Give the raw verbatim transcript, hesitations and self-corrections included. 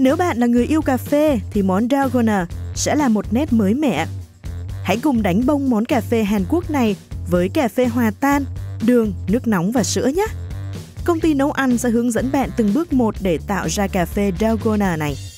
Nếu bạn là người yêu cà phê thì món Dalgona sẽ là một nét mới mẻ. Hãy cùng đánh bông món cà phê Hàn Quốc này với cà phê hòa tan, đường, nước nóng và sữa nhé. Công ty nấu ăn sẽ hướng dẫn bạn từng bước một để tạo ra cà phê Dalgona này.